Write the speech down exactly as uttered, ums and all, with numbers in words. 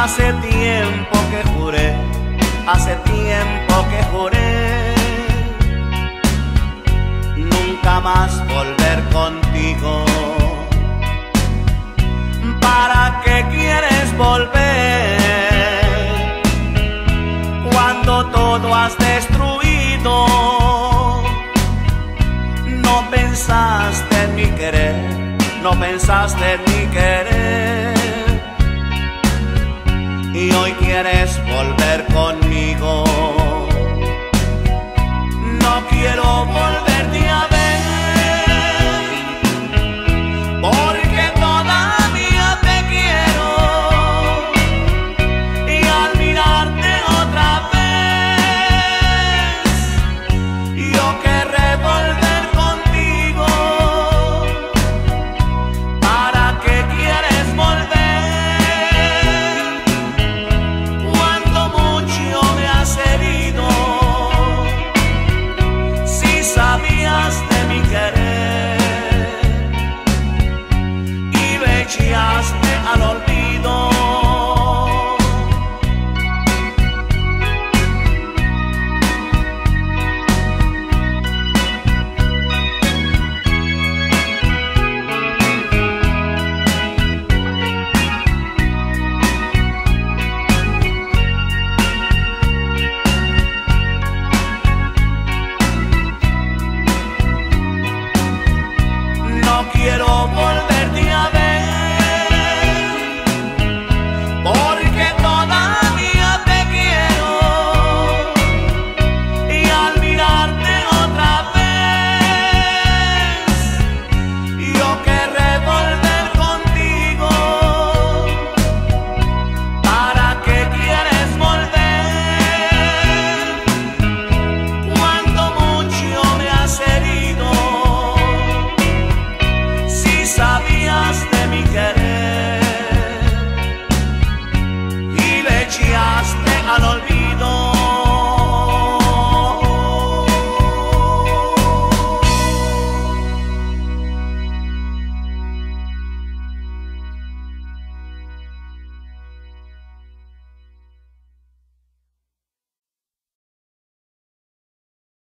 Hace tiempo que juré, hace tiempo que juré nunca más volver contigo. ¿Para qué quieres volver cuando todo has destruido? No pensaste en mi querer, no pensaste en mi querer, y hoy quieres volver.